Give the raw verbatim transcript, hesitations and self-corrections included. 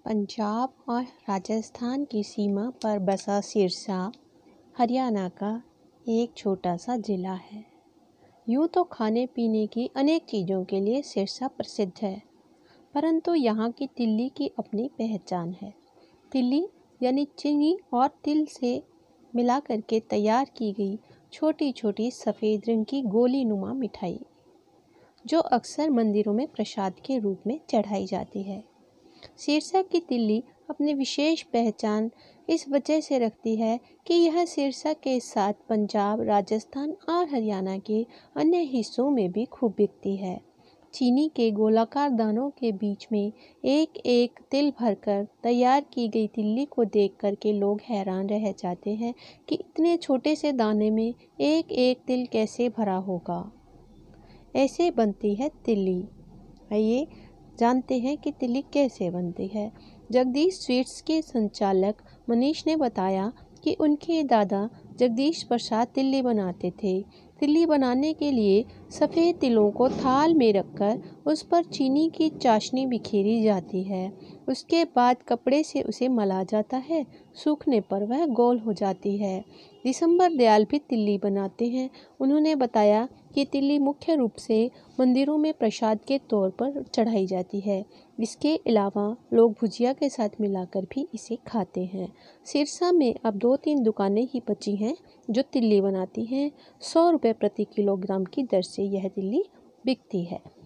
पंजाब और राजस्थान की सीमा पर बसा सिरसा हरियाणा का एक छोटा सा ज़िला है। यूँ तो खाने पीने की अनेक चीज़ों के लिए सिरसा प्रसिद्ध है, परंतु यहाँ की तिल्ली की अपनी पहचान है। तिल्ली यानी चीनी और तिल से मिला करके तैयार की गई छोटी छोटी सफ़ेद रंग की गोली नुमा मिठाई, जो अक्सर मंदिरों में प्रसाद के रूप में चढ़ाई जाती है। सिरसा की तिल्ली अपनी विशेष पहचान इस वजह से रखती है कि यह सिरसा के साथ पंजाब, राजस्थान और हरियाणा के अन्य हिस्सों में भी खूब बिकती है। चीनी के गोलाकार दानों के बीच में एक एक तिल भरकर तैयार की गई तिल्ली को देख कर के लोग हैरान रह जाते हैं कि इतने छोटे से दाने में एक एक तिल कैसे भरा होगा। ऐसे बनती है तिल्ली। आइए जानते हैं कि तिल्ली कैसे बनती है। जगदीश स्वीट्स के संचालक मनीष ने बताया कि उनके दादा जगदीश प्रसाद तिल्ली बनाते थे। तिल्ली बनाने के लिए सफ़ेद तिलों को थाल में रखकर उस पर चीनी की चाशनी बिखेरी जाती है। उसके बाद कपड़े से उसे मला जाता है। सूखने पर वह गोल हो जाती है। दिसंबर दयाल भी तिल्ली बनाते हैं। उन्होंने बताया कि तिल्ली मुख्य रूप से मंदिरों में प्रसाद के तौर पर चढ़ाई जाती है। इसके अलावा लोग भुजिया के साथ मिलाकर भी इसे खाते हैं। सिरसा में अब दो तीन दुकानें ही बची हैं जो तिल्ली बनाती हैं। सौ रुपये प्रति किलोग्राम की दर से यह तिल्ली बिकती है।